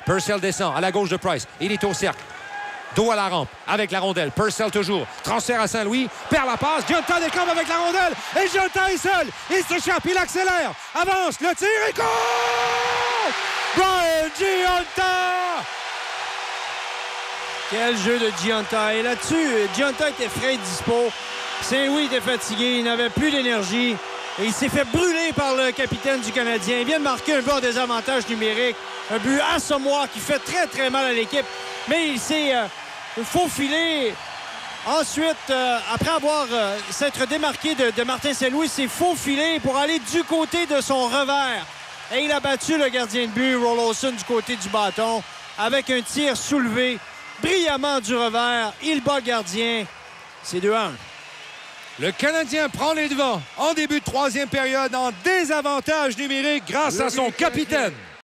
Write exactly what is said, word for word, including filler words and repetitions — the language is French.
Purcell descend à la gauche de Price. Il est au cercle. Dos à la rampe avec la rondelle. Purcell toujours. Transfert à Saint-Louis. Perd la passe. Gionta décampe avec la rondelle. Et Gionta est seul. Il s'échappe. Il accélère. Avance. Le tir et goal! Brian Gionta! Quel jeu de Gionta. Et là-dessus, Gionta était frais et dispo. Saint-Louis était fatigué. Il n'avait plus d'énergie. Et il s'est fait brûler par le capitaine du Canadien. Il vient de marquer un but en désavantage numérique. Un but assommoir qui fait très, très mal à l'équipe. Mais il s'est euh, faufilé. Ensuite, euh, après avoir euh, s'être démarqué de, de Martin Saint-Louis, il s'est faufilé pour aller du côté de son revers. Et il a battu le gardien de but, Roloson, du côté du bâton, avec un tir soulevé brillamment du revers. Il bat le gardien. C'est deux un. Le Canadien prend les devants en début de troisième période en désavantage numérique grâce à son capitaine.